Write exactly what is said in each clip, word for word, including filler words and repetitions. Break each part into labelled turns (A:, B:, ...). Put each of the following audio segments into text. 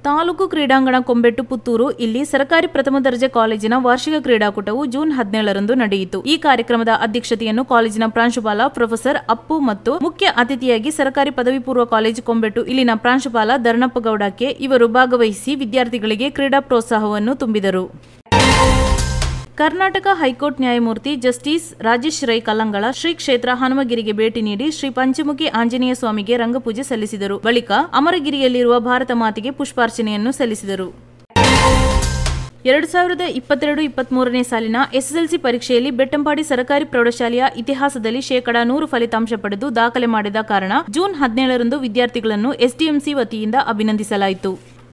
A: ತಾಲೂಕು ಕ್ರೀಡಾಂಗಣ ಕೊಂಬೆಟ್ಟು ಪುತ್ತೂರು ಇಲ್ಲಿ ಸರ್ಕಾರಿ ಪ್ರಥಮ ದರ್ಜೆ ಕಾಲೇಜಿನ ವಾರ್ಷಿಕ ಕ್ರೀಡಾಕೂಟವು ಜೂನ್ ಹದಿನೇಳರಂದು ನಡೆಯಿತು. ಈ ಕಾರ್ಯಕ್ರಮದ ಅಧ್ಯಕ್ಷತೆಯನ್ನು ಕಾಲೇಜಿನ ಪ್ರಾಂಶುಪಾಲ ಪ್ರೊಫೆಸರ್ ಅಪ್ಪು ಮತ್ತು ಮುಖ್ಯ ಅತಿಥಿಯಾಗಿ ಸರ್ಕಾರಿ ಪದವಿ ಪೂರ್ವ ಕಾಲೇಜು ಕೊಂಬೆಟ್ಟು ಇಲ್ಲಿನ ಪ್ರಾಂಶುಪಾಲ ಧರ್ಣಪ್ಪಗೌಡ ಕೆ ಇವರು ಭಾಗವಹಿಸಿ ವಿದ್ಯಾರ್ಥಿಗಳಿಗೆ ಕ್ರೀಡಾ ಪ್ರೋತ್ಸಾಹವನ್ನು ತುಂಬಿದರು. ಕರ್ನಾಟಕ ಹೈಕೋರ್ಟ್ ನ್ಯಾಯಮೂರ್ತಿ ಜಸ್ಟಿಸ್ ರಾಜೇಶ್ ರೈ ಕಲ್ಲಂಗಳ ಶ್ರೀ ಕ್ಷೇತ್ರ ಹನುಮಗಿರಿಗೆ ಭೇಟಿ ನೀಡಿ ಶ್ರೀ ಪಂಚಮುಖಿ ಆಂಜನೇಯ ಸ್ವಾಮಿಗೆ ರಂಗಪೂಜೆ ಸಲ್ಲಿಸಿದರು. ಬಳಿಕ ಅಮರಗಿರಿಯಲ್ಲಿರುವ ಭಾರತ ಮಾತೆಗೆ ಪುಷ್ಪಾರ್ಚನೆಯನ್ನು ಸಲ್ಲಿಸಿದರು. ಎರಡು ಸಾವಿರದ ಇಪ್ಪತ್ತೆರಡು ಇಪ್ಪತ್ಮೂರನೇ ಸಾಲಿನ ಎಸ್ಎಸ್ಎಲ್ಸಿ ಪರೀಕ್ಷೆಯಲ್ಲಿ ಬೆಟ್ಟಂಪಾಡಿ ಸರ್ಕಾರಿ ಪ್ರೌಢಶಾಲೆಯ ಇತಿಹಾಸದಲ್ಲಿ ಶೇಕಡಾ ನೂರು ಫಲಿತಾಂಶ ಪಡೆದು ದಾಖಲೆ ಮಾಡಿದ ಕಾರಣ ಜೂನ್ ಹದಿನೇಳರಂದು ವಿದ್ಯಾರ್ಥಿಗಳನ್ನು ಎಸ್ಡಿಎಂಸಿ ವತಿಯಿಂದ ಅಭಿನಂದಿಸಲಾಯಿತು.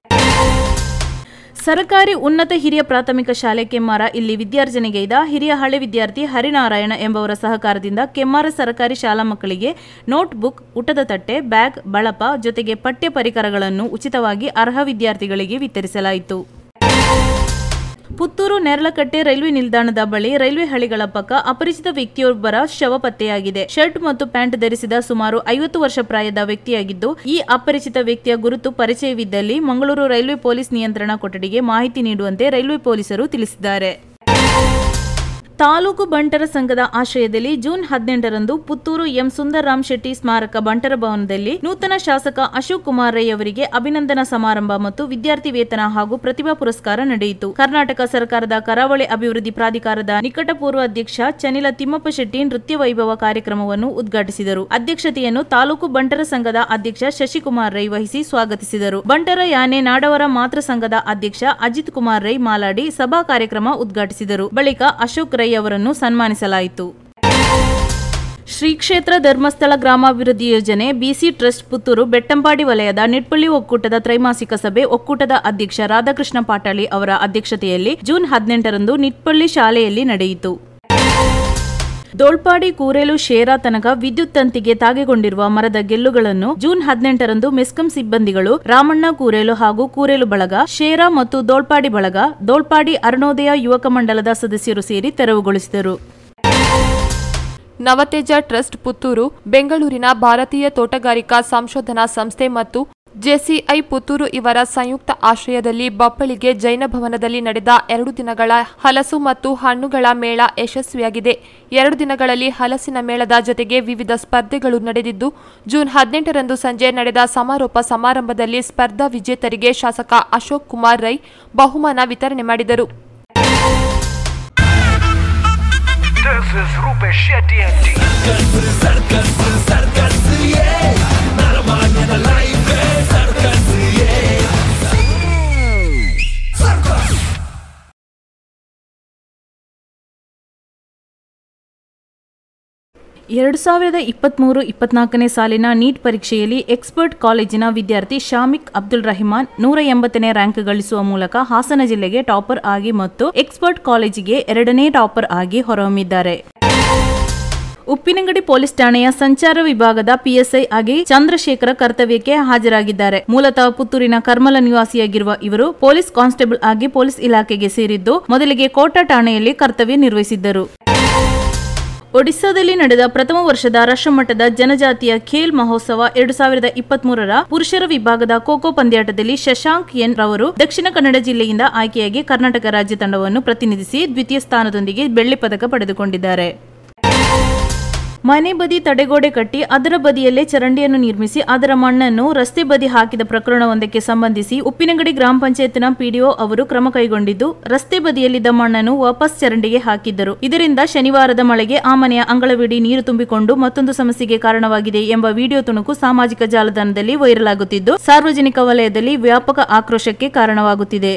A: ಸರ್ಕಾರಿ ಉನ್ನತ ಹಿರಿಯ ಪ್ರಾಥಮಿಕ ಶಾಲೆ ಕೆಮ್ಮಾರ ಇಲ್ಲಿ ವಿದ್ಯಾರ್ಜನೆಗೈದ ಹಿರಿಯ ಹಳೆ ವಿದ್ಯಾರ್ಥಿ ಹರಿನಾರಾಯಣ ಎಂಬವರ ಸಹಕಾರದಿಂದ ಕೆಮ್ಮಾರ ಸರ್ಕಾರಿ ಶಾಲಾ ಮಕ್ಕಳಿಗೆ ನೋಟ್ ಬುಕ್, ಊಟದ ತಟ್ಟೆ, ಬ್ಯಾಗ್, ಬಳಪ ಜೊತೆಗೆ ಪಠ್ಯ ಪರಿಕರಗಳನ್ನು ಉಚಿತವಾಗಿ ಅರ್ಹ ವಿದ್ಯಾರ್ಥಿಗಳಿಗೆ ವಿತರಿಸಲಾಯಿತು. ಪುತ್ತೂರು ನೆರಳಕಟ್ಟೆ ರೈಲ್ವೆ ನಿಲ್ದಾಣದ ಬಳಿ ರೈಲ್ವೆ ಹಳಿಗಳ ಪಕ್ಕ ಅಪರಿಚಿತ ವ್ಯಕ್ತಿಯೊಬ್ಬರ ಶವ ಪತ್ತೆಯಾಗಿದೆ. ಶರ್ಟ್ ಮತ್ತು ಪ್ಯಾಂಟ್ ಧರಿಸಿದ ಸುಮಾರು ಐವತ್ತು ವರ್ಷ ಪ್ರಾಯದ ವ್ಯಕ್ತಿಯಾಗಿದ್ದು, ಈ ಅಪರಿಚಿತ ವ್ಯಕ್ತಿಯ ಗುರುತು ಪರಿಚಯವಿದ್ದಲ್ಲಿ ಮಂಗಳೂರು ರೈಲ್ವೆ ಪೊಲೀಸ್ ನಿಯಂತ್ರಣ ಕೊಠಡಿಗೆ ಮಾಹಿತಿ ನೀಡುವಂತೆ ರೈಲ್ವೆ ಪೊಲೀಸರು ತಿಳಿಸಿದ್ದಾರೆ. ತಾಲೂಕು ಬಂಟರ ಸಂಘದ ಆಶ್ರಯದಲ್ಲಿ ಜೂನ್ ಹದಿನೆಂಟರಂದು ಪುತ್ತೂರು ಎಂ ಸುಂದರರಾಮ್ ಶೆಟ್ಟಿ ಸ್ಮಾರಕ ಬಂಟರ ಭವನದಲ್ಲಿ ನೂತನ ಶಾಸಕ ಅಶೋಕ್ ಕುಮಾರ್ ರೈ ಅವರಿಗೆ ಅಭಿನಂದನಾ ಸಮಾರಂಭ ಮತ್ತು ವಿದ್ಯಾರ್ಥಿ ವೇತನ ಹಾಗೂ ಪ್ರತಿಭಾ ಪುರಸ್ಕಾರ ನಡೆಯಿತು. ಕರ್ನಾಟಕ ಸರ್ಕಾರದ ಕರಾವಳಿ ಅಭಿವೃದ್ಧಿ ಪ್ರಾಧಿಕಾರದ ನಿಕಟಪೂರ್ವ ಅಧ್ಯಕ್ಷ ಚನಿಲ ತಿಮ್ಮಪ್ಪ ಶೆಟ್ಟಿ ನೃತ್ಯ ವೈಭವ ಕಾರ್ಯಕ್ರಮವನ್ನು ಉದ್ಘಾಟಿಸಿದರು. ಅಧ್ಯಕ್ಷತೆಯನ್ನು ತಾಲೂಕು ಬಂಟರ ಸಂಘದ ಅಧ್ಯಕ್ಷ ಶಶಿಕುಮಾರ್ ರೈ ವಹಿಸಿ ಸ್ವಾಗತಿಸಿದರು. ಬಂಟರ ಯಾನೆ ನಾಡವರ ಮಾತೃ ಸಂಘದ ಅಧ್ಯಕ್ಷ ಅಜಿತ್ ಕುಮಾರ್ ರೈ ಮಾಲಾಡಿ ಸಭಾ ಕಾರ್ಯಕ್ರಮ ಉದ್ಘಾಟಿಸಿದರು. ಬಳಿಕ ಅಶೋಕ್ ರೈ ಅವರನ್ನು ಸನ್ಮಾನಿಸಲಾಯಿತು. ಶ್ರೀ ಕ್ಷೇತ್ರ ಧರ್ಮಸ್ಥಳ ಗ್ರಾಮಾಭಿವೃದ್ಧಿ ಯೋಜನೆ ಬಿಸಿ ಟ್ರಸ್ಟ್ ಪುತ್ತೂರು ಬೆಟ್ಟಂಪಾಡಿ ವಲಯದ ನಿಟ್ಪಳ್ಳಿ ಒಕ್ಕೂಟದ ತ್ರೈಮಾಸಿಕ ಸಭೆ ಒಕ್ಕೂಟದ ಅಧ್ಯಕ್ಷ ರಾಧಾಕೃಷ್ಣ ಪಾಟಾಳಿ ಅವರ ಅಧ್ಯಕ್ಷತೆಯಲ್ಲಿ ಜೂನ್ ಹದಿನೆಂಟರಂದು ನಿಟ್ಪಳ್ಳಿ ಶಾಲೆಯಲ್ಲಿ ನಡೆಯಿತು. ದೋಳ್ಪಾಡಿ ಕೂರೇಲು ಶೇರಾ ತನಕ ವಿದ್ಯುತ್ ತಂತಿಗೆ ತಾಗಿಕೊಂಡಿರುವ ಮರದ ಗೆಲ್ಲುಗಳನ್ನು ಜೂನ್ ಹದಿನೆಂಟರಂದು ಮೆಸ್ಕಾಂ ಸಿಬ್ಬಂದಿಗಳು ರಾಮಣ್ಣ ಕೂರೇಲು ಹಾಗೂ ಕೂರೇಲು ಬಳಗ, ಶೇರಾ ಮತ್ತು ದೋಳ್ಪಾಡಿ ಬಳಗ, ದೋಳ್ಪಾಡಿ ಅರುಣೋದಯ ಯುವಕ ಮಂಡಲದ ಸದಸ್ಯರು ಸೇರಿ ತೆರವುಗೊಳಿಸಿದರು.
B: ನವತೇಜ ಟ್ರಸ್ಟ್ ಪುತ್ತೂರು, ಬೆಂಗಳೂರಿನ ಭಾರತೀಯ ತೋಟಗಾರಿಕಾ ಸಂಶೋಧನಾ ಸಂಸ್ಥೆ ಮತ್ತು ಜೆಸಿಐ ಪುತ್ತೂರು ಇವರ ಸಂಯುಕ್ತ ಆಶ್ರಯದಲ್ಲಿ ಬಪ್ಪಳಿಗೆ ಜೈನ ಭವನದಲ್ಲಿ ನಡೆದ ಎರಡು ದಿನಗಳ ಹಲಸು ಮತ್ತು ಹಣ್ಣುಗಳ ಮೇಳ ಯಶಸ್ವಿಯಾಗಿದೆ. ಎರಡು ದಿನಗಳಲ್ಲಿ ಹಲಸಿನ ಮೇಳದ ಜೊತೆಗೆ ವಿವಿಧ ಸ್ಪರ್ಧೆಗಳು ನಡೆದಿದ್ದು, ಜೂನ್ ಹದಿನೆಂಟರಂದು ಸಂಜೆ ನಡೆದ ಸಮಾರೋಪ ಸಮಾರಂಭದಲ್ಲಿ ಸ್ಪರ್ಧಾ ವಿಜೇತರಿಗೆ ಶಾಸಕ ಅಶೋಕ್ ಕುಮಾರ್ ರೈ ಬಹುಮಾನ ವಿತರಣೆ ಮಾಡಿದರು.
A: ಎರಡು ಸಾವಿರದ ಇಪ್ಪತ್ಮೂರು ಇಪ್ಪತ್ನಾಲ್ಕನೇ ಸಾಲಿನ ನೀಟ್ ಪರೀಕ್ಷೆಯಲ್ಲಿ ಎಕ್ಸ್ಪರ್ಟ್ ಕಾಲೇಜಿನ ವಿದ್ಯಾರ್ಥಿ ಶಾಮಿಕ್ ಅಬ್ದುಲ್ ರಹಿಮಾನ್ ನೂರ ಎಂಬತ್ತನೇ ರ್ಯಾಂಕ್ ಗಳಿಸುವ ಮೂಲಕ ಹಾಸನ ಜಿಲ್ಲೆಗೆ ಟಾಪರ್ ಆಗಿ ಮತ್ತು ಎಕ್ಸ್ಪರ್ಟ್ ಕಾಲೇಜಿಗೆ ಎರಡನೇ ಟಾಪರ್ ಆಗಿ ಹೊರಹೊಮ್ಮಿದ್ದಾರೆ. ಉಪ್ಪಿನಂಗಡಿ ಪೊಲೀಸ್ ಠಾಣೆಯ ಸಂಚಾರ ವಿಭಾಗದ ಪಿಎಸ್ಐ ಆಗಿ ಚಂದ್ರಶೇಖರ ಕರ್ತವ್ಯಕ್ಕೆ ಹಾಜರಾಗಿದ್ದಾರೆ. ಮೂಲತಃ ಪುತ್ತೂರಿನ ಕರ್ಮಲ ನಿವಾಸಿಯಾಗಿರುವ ಇವರು ಪೊಲೀಸ್ ಕಾನ್ಸ್ಟೇಬಲ್ ಆಗಿ ಪೊಲೀಸ್ ಇಲಾಖೆಗೆ ಸೇರಿದ್ದು, ಮೊದಲಿಗೆ ಕೋಟಾ ಠಾಣೆಯಲ್ಲಿ ಕರ್ತವ್ಯ ನಿರ್ವಹಿಸಿದ್ದರು. ಒಡಿಶಾದಲ್ಲಿ ನಡೆದ ಪ್ರಥಮ ವರ್ಷದ ರಾಷ್ಟ್ರಮಟ್ಟದ ಜನಜಾತಿಯ ಖೇಲ್ ಮಹೋತ್ಸವ ಎರಡು ಸಾವಿರದ ಇಪ್ಪತ್ತ್ ಮೂರರ ಪುರುಷರ ವಿಭಾಗದ ಖೋಖೋ ಪಂದ್ಯಾಟದಲ್ಲಿ ಶಶಾಂಕ್ ಎನ್ ರವರು ದಕ್ಷಿಣ ಕನ್ನಡ ಜಿಲ್ಲೆಯಿಂದ ಆಯ್ಕೆಯಾಗಿ ಕರ್ನಾಟಕ ರಾಜ್ಯ ತಂಡವನ್ನು ಪ್ರತಿನಿಧಿಸಿ ದ್ವಿತೀಯ ಸ್ಥಾನದೊಂದಿಗೆ ಬೆಳ್ಳಿ ಪದಕ ಪಡೆದುಕೊಂಡಿದ್ದಾರೆ. ಮನೆ ಬದಿ ತಡೆಗೋಡೆ ಕಟ್ಟಿ ಅದರ ಬದಿಯಲ್ಲೇ ಚರಂಡಿಯನ್ನು ನಿರ್ಮಿಸಿ ಅದರ ಮಣ್ಣನ್ನು ರಸ್ತೆ ಬದಿ ಹಾಕಿದ ಪ್ರಕರಣವೊಂದಕ್ಕೆ ಸಂಬಂಧಿಸಿ ಉಪ್ಪಿನಂಗಡಿ ಗ್ರಾಮ ಪಂಚಾಯತ್ನ ಪಿಡಿಒ ಅವರು ಕ್ರಮ ಕೈಗೊಂಡಿದ್ದು, ರಸ್ತೆ ಬದಿಯಲ್ಲಿದ್ದ ಮಣ್ಣನ್ನು ವಾಪಸ್ ಚರಂಡಿಗೆ ಹಾಕಿದ್ದರು. ಇದರಿಂದ ಶನಿವಾರದ ಮಳೆಗೆ ಆ ಮನೆಯ ಅಂಗಳವಿಡೀ ನೀರು ತುಂಬಿಕೊಂಡು ಮತ್ತೊಂದು ಸಮಸ್ಯೆಗೆ ಕಾರಣವಾಗಿದೆ ಎಂಬ ವಿಡಿಯೋ ತುಣುಕು ಸಾಮಾಜಿಕ ಜಾಲತಾಣದಲ್ಲಿ ವೈರಲ್ ಆಗುತ್ತಿದ್ದು, ಸಾರ್ವಜನಿಕ ವಲಯದಲ್ಲಿ ವ್ಯಾಪಕ ಆಕ್ರೋಶಕ್ಕೆ ಕಾರಣವಾಗುತ್ತಿದೆ.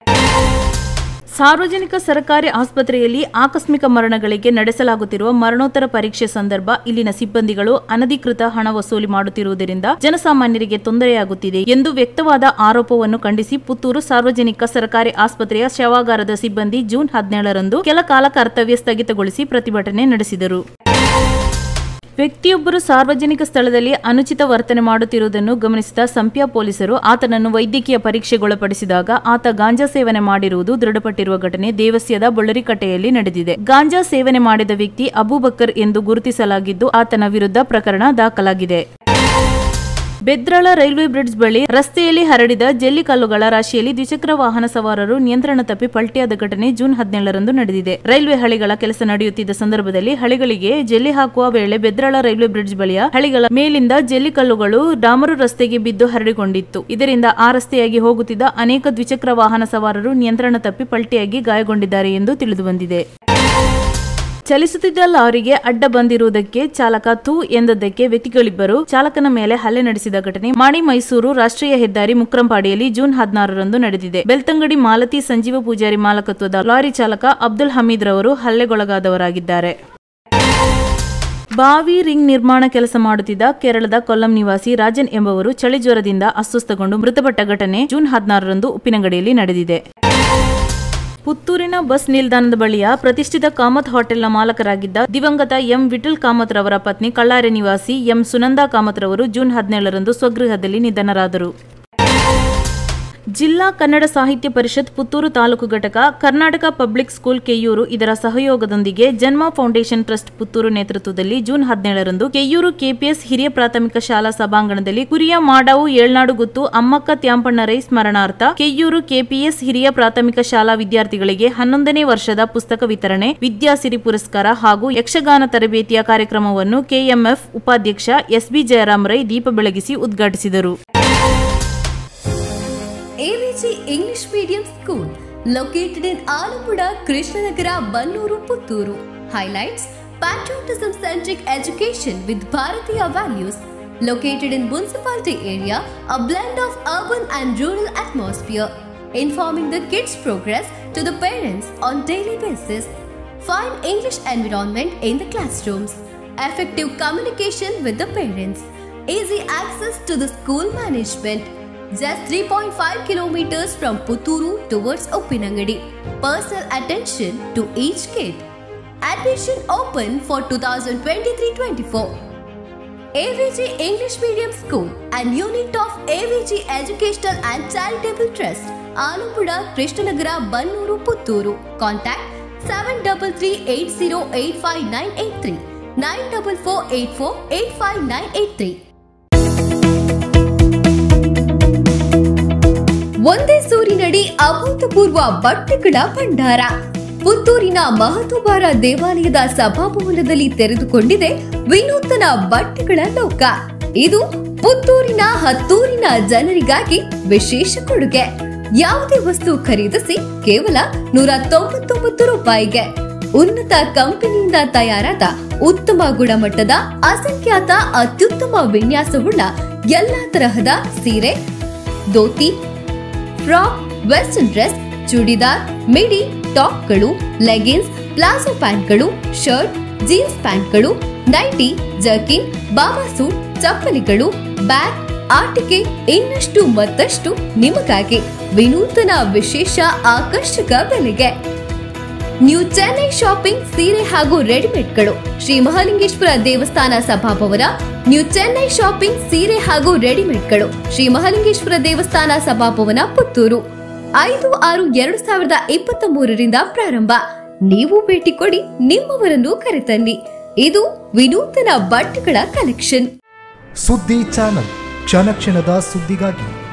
A: ಸಾರ್ವಜನಿಕ ಸರ್ಕಾರಿ ಆಸ್ಪತ್ರೆಯಲ್ಲಿ ಆಕಸ್ಮಿಕ ಮರಣಗಳಿಗೆ ನಡೆಸಲಾಗುತ್ತಿರುವ ಮರಣೋತ್ತರ ಪರೀಕ್ಷೆ ಸಂದರ್ಭ ಇಲ್ಲಿನ ಸಿಬ್ಬಂದಿಗಳು ಅನಧಿಕೃತ ಹಣ ವಸೂಲಿ ಮಾಡುತ್ತಿರುವುದರಿಂದ ಜನಸಾಮಾನ್ಯರಿಗೆ ತೊಂದರೆಯಾಗುತ್ತಿದೆ ಎಂದು ವ್ಯಕ್ತವಾದ ಆರೋಪವನ್ನು ಖಂಡಿಸಿ ಪುತ್ತೂರು ಸಾರ್ವಜನಿಕ ಸರ್ಕಾರಿ ಆಸ್ಪತ್ರೆಯ ಶವಾಗಾರದ ಸಿಬ್ಬಂದಿ ಜೂನ್ ಹದಿನೇಳರಂದು ಕೆಲ ಕಾಲ ಕರ್ತವ್ಯ ಸ್ಥಗಿತಗೊಳಿಸಿ ಪ್ರತಿಭಟನೆ ನಡೆಸಿದರು. ವ್ಯಕ್ತಿಯೊಬ್ಬರು ಸಾರ್ವಜನಿಕ ಸ್ಥಳದಲ್ಲಿ ಅನುಚಿತ ವರ್ತನೆ ಮಾಡುತ್ತಿರುವುದನ್ನು ಗಮನಿಸಿದ ಸಂಪ್ಯ ಪೊಲೀಸರು ಆತನನ್ನು ವೈದ್ಯಕೀಯ ಪರೀಕ್ಷೆಗೊಳಪಡಿಸಿದಾಗ ಆತ ಗಾಂಜಾ ಸೇವನೆ ಮಾಡಿರುವುದು ದೃಢಪಟ್ಟಿರುವ ಘಟನೆ ದೇವಸ್ಯದ ಬಳ್ಳರಿಕಟ್ಟೆಯಲ್ಲಿ ನಡೆದಿದೆ. ಗಾಂಜಾ ಸೇವನೆ ಮಾಡಿದ ವ್ಯಕ್ತಿ ಅಬೂಬಕರ್ ಎಂದು ಗುರುತಿಸಲಾಗಿದ್ದು ಆತನ ವಿರುದ್ಧ ಪ್ರಕರಣ ದಾಖಲಾಗಿದೆ. ಬೆದ್ರಾಳ ರೈಲ್ವೆ ಬ್ರಿಡ್ಜ್ ಬಳಿ ರಸ್ತೆಯಲ್ಲಿ ಹರಡಿದ ಜಲ್ಲಿ ಕಲ್ಲುಗಳ ರಾಶಿಯಲ್ಲಿ ದ್ವಿಚಕ್ರ ವಾಹನ ಸವಾರರು ನಿಯಂತ್ರಣ ತಪ್ಪಿ ಪಲ್ಟಿಯಾದ ಘಟನೆ ಜೂನ್ ಹದಿನೇಳರಂದು ನಡೆದಿದೆ. ರೈಲ್ವೆ ಹಳಿಗಳ ಕೆಲಸ ನಡೆಯುತ್ತಿದ್ದ ಸಂದರ್ಭದಲ್ಲಿ ಹಳಿಗಳಿಗೆ ಜಲ್ಲಿ ಹಾಕುವ ವೇಳೆ ಬೆದ್ರಾಳ ರೈಲ್ವೆ ಬ್ರಿಡ್ಜ್ ಬಳಿಯ ಹಳಿಗಳ ಮೇಲಿಂದ ಜಲ್ಲಿ ಕಲ್ಲುಗಳು ಡಾಮರು ರಸ್ತೆಗೆ ಬಿದ್ದು ಹರಡಿಕೊಂಡಿತ್ತು. ಇದರಿಂದ ಆ ರಸ್ತೆಯಾಗಿ ಹೋಗುತ್ತಿದ್ದ ಅನೇಕ ದ್ವಿಚಕ್ರ ವಾಹನ ಸವಾರರು ನಿಯಂತ್ರಣ ತಪ್ಪಿ ಪಲ್ಟಿಯಾಗಿ ಗಾಯಗೊಂಡಿದ್ದಾರೆ ಎಂದು ತಿಳಿದುಬಂದಿದೆ. ಚಲಿಸುತ್ತಿದ್ದ ಲಾರಿಗೆ ಅಡ್ಡ ಬಂದಿರುವುದಕ್ಕೆ ಚಾಲಕ ಥೂ ಎಂದದ್ದಕ್ಕೆ ವ್ಯಕ್ತಿಗಳಿಬ್ಬರು ಚಾಲಕನ ಮೇಲೆ ಹಲ್ಲೆ ನಡೆಸಿದ ಘಟನೆ ಮಾಣಿ ಮೈಸೂರು ರಾಷ್ಟ್ರೀಯ ಹೆದ್ದಾರಿ ಮುಕ್ರಂಪಾಡಿಯಲ್ಲಿ ಜೂನ್ ಹದಿನಾರರಂದು ನಡೆದಿದೆ. ಬೆಳ್ತಂಗಡಿ ಮಾಲತಿ ಸಂಜೀವ ಪೂಜಾರಿ ಮಾಲಕತ್ವದ ಲಾರಿ ಚಾಲಕ ಅಬ್ದುಲ್ ಹಮೀದ್ ರವರು ಹಲ್ಲೆಗೊಳಗಾದವರಾಗಿದ್ದಾರೆ. ಬಾವಿ ರಿಂಗ್ ನಿರ್ಮಾಣ ಕೆಲಸ ಮಾಡುತ್ತಿದ್ದ ಕೇರಳದ ಕೊಲ್ಲಂ ನಿವಾಸಿ ರಾಜನ್ ಎಂಬುವರು ಚಳಿ ಜ್ವರದಿಂದ ಅಸ್ವಸ್ಥಗೊಂಡು ಮೃತಪಟ್ಟ ಘಟನೆ ಜೂನ್ ಹದಿನಾರರಂದು ಉಪ್ಪಿನಂಗಡಿಯಲ್ಲಿ ನಡೆದಿದೆ. ಪುತ್ತೂರಿನ ಬಸ್ ನಿಲ್ದಾಣದ ಬಳಿಯ ಪ್ರತಿಷ್ಠಿತ ಕಾಮತ್ ಹೋಟೆಲ್ನ ಮಾಲಕರಾಗಿದ್ದ ದಿವಂಗತ ಎಂ ವಿಠಲ್ ಕಾಮತ್ ರವರ ಪತ್ನಿ ಕಳ್ಳಾರೆ ನಿವಾಸಿ ಎಂ ಸುನಂದಾ ಕಾಮತ್ ರವರು ಜೂನ್ ಹದಿನೇಳರಂದು ಸ್ವಗೃಹದಲ್ಲಿ ನಿಧನರಾದರು. ಜಿಲ್ಲಾ ಕನ್ನಡ ಸಾಹಿತ್ಯ ಪರಿಷತ್ ಪುತ್ತೂರು ತಾಲೂಕು ಘಟಕ, ಕರ್ನಾಟಕ ಪಬ್ಲಿಕ್ ಸ್ಕೂಲ್ ಕೆಯ್ಯೂರು ಇದರ ಸಹಯೋಗದೊಂದಿಗೆ ಜನ್ಮ ಫೌಂಡೇಶನ್ ಟ್ರಸ್ಟ್ ಪುತ್ತೂರು ನೇತೃತ್ವದಲ್ಲಿ ಜೂನ್ ಹದಿನೇಳರಂದು ಕೆಯ್ಯೂರು ಕೆಪಿಎಸ್ ಹಿರಿಯ ಪ್ರಾಥಮಿಕ ಶಾಲಾ ಸಭಾಂಗಣದಲ್ಲಿ ಕುರಿಯ ಮಾಡಾವು ಏಳ್ನಾಡು ಗುತ್ತು ಅಮ್ಮಕ್ಕ ತ್ಯಾಂಪಣ್ಣ ರೈ ಸ್ಮರಣಾರ್ಥ ಕೆಯ್ಯೂರು ಕೆಪಿಎಸ್ ಹಿರಿಯ ಪ್ರಾಥಮಿಕ ಶಾಲಾ ವಿದ್ಯಾರ್ಥಿಗಳಿಗೆ ಹನ್ನೊಂದನೇ ವರ್ಷದ ಪುಸ್ತಕ ವಿತರಣೆ, ವಿದ್ಯಾಸಿರಿ ಪುರಸ್ಕಾರ ಹಾಗೂ ಯಕ್ಷಗಾನ ತರಬೇತಿಯ ಕಾರ್ಯಕ್ರಮವನ್ನು ಕೆಎಂಎಫ್ ಉಪಾಧ್ಯಕ್ಷ ಎಸ್ಬಿ ಜಯರಾಮ್ ರೈ ದೀಪ ಬೆಳಗಿಸಿ ಉದ್ಘಾಟಿಸಿದರು.
C: A V G English Medium School located in Alapuda, Krishnanagara, Bannuru, Putturu. Highlights: patriotism-centric education with Bharatiya values. Located in municipality area, a blend of urban and rural atmosphere. Informing the kids' progress to the parents on daily basis. Fine English environment in the classrooms. Effective communication with the parents. Easy access to the school management. Just three point five kilometers from Putturu towards Uppinangadi. Personal attention to each kid. Admission open for twenty twenty-three twenty-four. A V G English Medium School and unit of A V G Educational and Charitable Trust, Alapuda, Krishnanagara, Bannuru, Putturu. Contact seven three three eight zero eight five nine eight three, nine four four eight four eight five nine eight three. ಒಂದೇ ಸೂರಿನಡಿ ಅಭೂತಪೂರ್ವ ಬಟ್ಟೆಗಳ ಭಂಡಾರ. ಪುತ್ತೂರಿನ ಮಹತೋಬಾರ ದೇವಾಲಯದ ಸಭಾಭವನದಲ್ಲಿ ತೆರೆದುಕೊಂಡಿದೆ ವಿನೂತನ ಬಟ್ಟೆಗಳ ಲೋಕ. ಇದು ಪುತ್ತೂರಿನ ಹತ್ತೂರಿನ ಜನರಿಗಾಗಿ ವಿಶೇಷ ಕೊಡುಗೆ. ಯಾವುದೇ ವಸ್ತು ಖರೀದಿಸಿ ಕೇವಲ ನೂರ ತೊಂಬತ್ತೊಂಬತ್ತು ರೂಪಾಯಿಗೆ ಉನ್ನತ ಕಂಪನಿಯಿಂದ ತಯಾರಾದ ಉತ್ತಮ ಗುಣಮಟ್ಟದ ಅಸಂಖ್ಯಾತ ಅತ್ಯುತ್ತಮ ವಿನ್ಯಾಸವುಳ್ಳ ಎಲ್ಲಾ ತರಹದ ಸೀರೆ, dhoti, frock, western dress, churidar, midi, ಟಾಪ್ಗಳು, ಲೆಗಿನ್ಸ್, ಪ್ಲಾಜೋ ಪ್ಯಾಂಟ್ಗಳು, ಶರ್ಟ್, ಜೀನ್ಸ್ ಪ್ಯಾಂಟ್ಗಳು, ನೈಟಿ, ಜರ್ಕಿನ್, ಬಾಬಾ ಸೂಟ್, ಚಪ್ಪಲಿಗಳು, ಬ್ಯಾಗ್, ಆಟಿಕೆ ಇನ್ನಷ್ಟು ಮತ್ತಷ್ಟು ನಿಮಗಾಗಿ ವಿನೂತನ ವಿಶೇಷ ಆಕರ್ಷಕ ಬೆಲೆಗೆ. ನ್ಯೂ ಚೆನ್ನೈ ಶಾಪಿಂಗ್ ಸೀರೆ ಹಾಗೂ ರೆಡಿಮೇಡ್ಗಳು, ಶ್ರೀ ಮಹಾಲಿಂಗೇಶ್ವರ ದೇವಸ್ಥಾನ ಸಭಾಭವನ. ನ್ಯೂ ಚೆನ್ನೈ ಶಾಪಿಂಗ್ ಸೀರೆ ಹಾಗೂ ರೆಡಿಮೇಡ್ಗಳು, ಶ್ರೀ ಮಹಾಲಿಂಗೇಶ್ವರ ದೇವಸ್ಥಾನ ಸಭಾಭವನ, ಪುತ್ತೂರು. ಐದು ಆರು ಎರಡು ಸಾವಿರದ ಇಪ್ಪತ್ತ ಮೂರರಿಂದ ಪ್ರಾರಂಭ. ನೀವು ಭೇಟಿ ಕೊಡಿ, ನಿಮ್ಮವರನ್ನು ಕರೆತನ್ನಿ. ಇದು ವಿನೂತನ ಬಟ್ಟೆಗಳ ಕಲೆಕ್ಷನ್.
D: ಸುದ್ದಿ ಚಾನಲ್, ಕ್ಷಣ ಕ್ಷಣದ ಸುದ್ದಿಗಾಗಿ.